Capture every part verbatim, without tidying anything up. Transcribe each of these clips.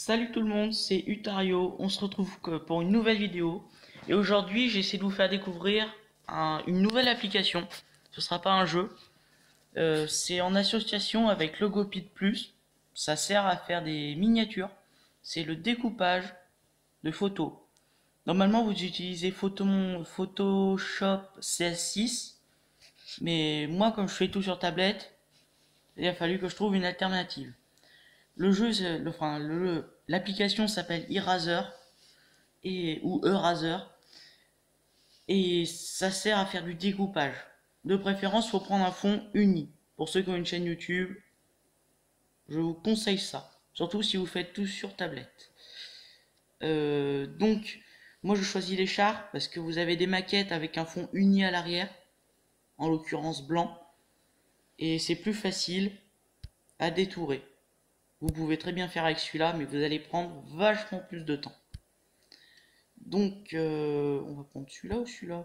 Salut tout le monde, c'est Utario, on se retrouve que pour une nouvelle vidéo et aujourd'hui j'essaie de vous faire découvrir un- une nouvelle application. Ce sera pas un jeu, Euh, c'est en association avec Logopit Plus. Ça sert à faire des miniatures, c'est le découpage de photos. Normalement vous utilisez Photo- Photoshop C S six, mais moi comme je fais tout sur tablette, il a fallu que je trouve une alternative. Le jeu, c'est- le- enfin, le- l'application s'appelle Eraser et ou Eraser et ça sert à faire du découpage. De préférence, faut prendre un fond uni. Pour ceux qui ont une chaîne YouTube, je vous conseille ça. Surtout si vous faites tout sur tablette. Euh, donc, moi je choisis les chars parce que vous avez des maquettes avec un fond uni à l'arrière, en l'occurrence blanc, et c'est plus facile à détourer. Vous pouvez très bien faire avec celui-là, mais vous allez prendre vachement plus de temps. Donc, euh, on va prendre celui-là ou celui-là?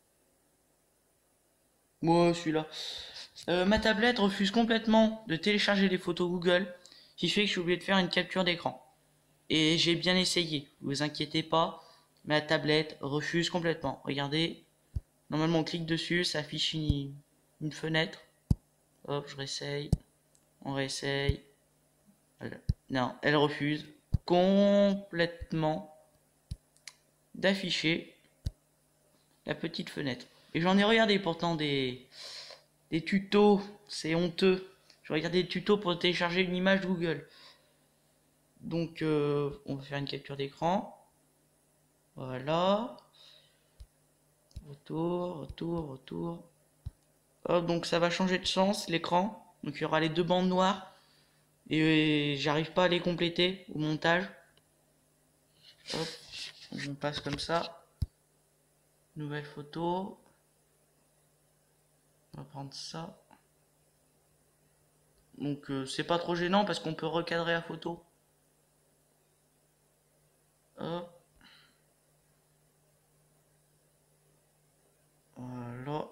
Moi, celui-là. Euh, ma tablette refuse complètement de télécharger les photos Google, ce qui fait que je suis obligé de faire une capture d'écran. Et j'ai bien essayé, vous inquiétez pas, ma tablette refuse complètement. Regardez, normalement on clique dessus, ça affiche une, une fenêtre. Hop, je réessaye, on réessaye. Voilà. Non, elle refuse complètement d'afficher la petite fenêtre. Et j'en ai regardé pourtant des, des tutos, c'est honteux. Je regardais des tutos pour télécharger une image Google. Donc euh, on va faire une capture d'écran. Voilà. Retour, retour, retour. Hop, donc ça va changer de sens l'écran. Donc il y aura les deux bandes noires. Et j'arrive pas à les compléter au montage. Hop, on passe comme ça. Nouvelle photo. On va prendre ça. Donc euh, c'est pas trop gênant parce qu'on peut recadrer la photo. Hop. Voilà.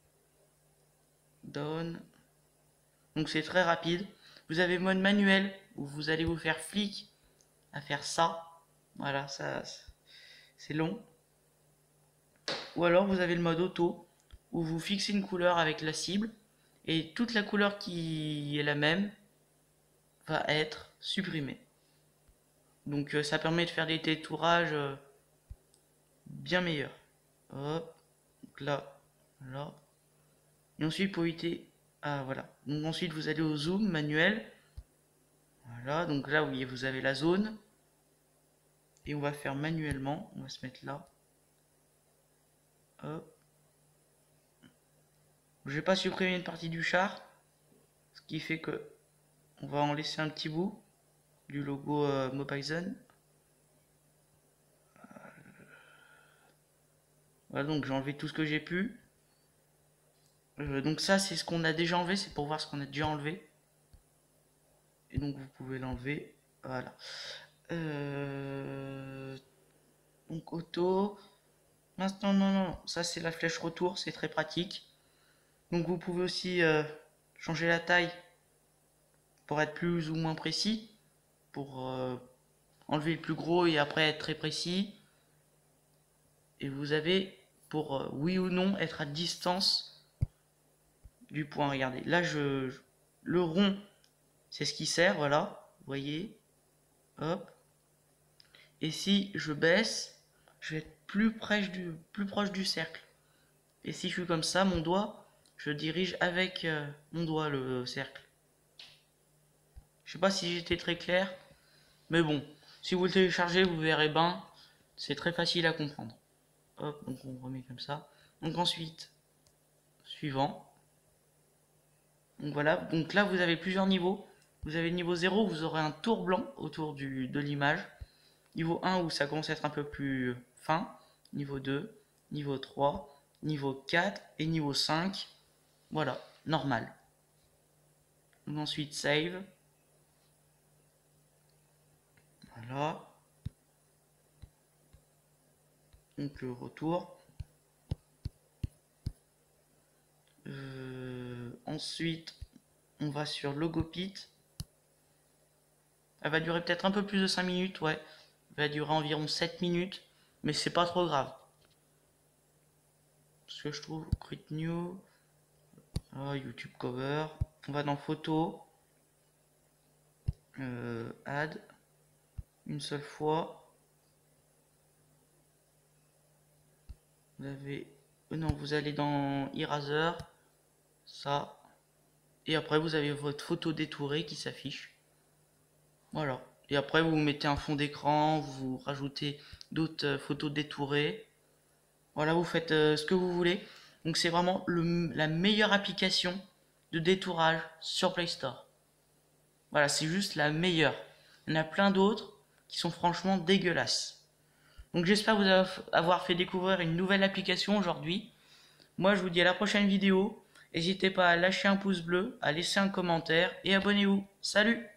Down. Donc c'est très rapide. Vous avez mode manuel où vous allez vous faire flic à faire ça. Voilà, ça c'est long. Ou alors vous avez le mode auto où vous fixez une couleur avec la cible et toute la couleur qui est la même va être supprimée. Donc euh, ça permet de faire des détourages euh, bien meilleurs. Hop, donc là, là. Et ensuite pour éviter, ah voilà. Donc ensuite vous allez au zoom manuel. Voilà, donc là oui vous avez la zone. Et on va faire manuellement, on va se mettre là. Hop. Je vais pas supprimer une partie du char, ce qui fait que on va en laisser un petit bout du logo euh, Mobizen. Voilà, donc j'ai enlevé tout ce que j'ai pu. Euh, donc ça c'est ce qu'on a déjà enlevé, c'est pour voir ce qu'on a déjà enlevé. Et donc vous pouvez l'enlever. Voilà. Euh, donc auto. Maintenant non, non, non, ça c'est la flèche retour, c'est très pratique. Donc vous pouvez aussi euh, changer la taille pour être plus ou moins précis. Pour euh, enlever le plus gros et après être très précis. Et vous avez pour euh, oui ou non être à distance du point. Regardez, là je, je le rond, c'est ce qui sert, voilà, vous voyez, hop. Et si je baisse, je vais être plus proche du, plus proche du cercle. Et si je suis comme ça, mon doigt, je dirige avec euh, mon doigt le cercle. Je sais pas si j'étais très clair, mais bon, si vous le téléchargez, vous verrez bien, c'est très facile à comprendre. Hop, donc on remet comme ça. Donc ensuite, suivant. Donc voilà, donc là vous avez plusieurs niveaux. Vous avez le niveau zéro, vous aurez un tour blanc autour du, de l'image. Niveau un où ça commence à être un peu plus fin. Niveau deux, niveau trois, niveau quatre et niveau cinq. Voilà, normal. Donc ensuite save. Voilà. Donc le retour. Euh, ensuite, on va sur Logopit. Elle va durer peut-être un peu plus de cinq minutes, ouais. Elle va durer environ sept minutes, mais c'est pas trop grave. Ce que je trouve, Create New, ah, YouTube Cover, on va dans Photo, euh, Add, une seule fois. Vous avez, euh, non, vous allez dans Eraser, ça, et après vous avez votre photo détourée qui s'affiche. Voilà. Et après vous mettez un fond d'écran, vous rajoutez d'autres euh, photos détourées. Voilà, vous faites euh, ce que vous voulez. Donc c'est vraiment le- la meilleure application de détourage sur Play Store. Voilà, c'est juste la meilleure. Il y en a plein d'autres qui sont franchement dégueulasses. Donc j'espère vous avoir fait découvrir une nouvelle application aujourd'hui. Moi je vous dis à la prochaine vidéo. N'hésitez pas à lâcher un pouce bleu, à laisser un commentaire et abonnez-vous. Salut!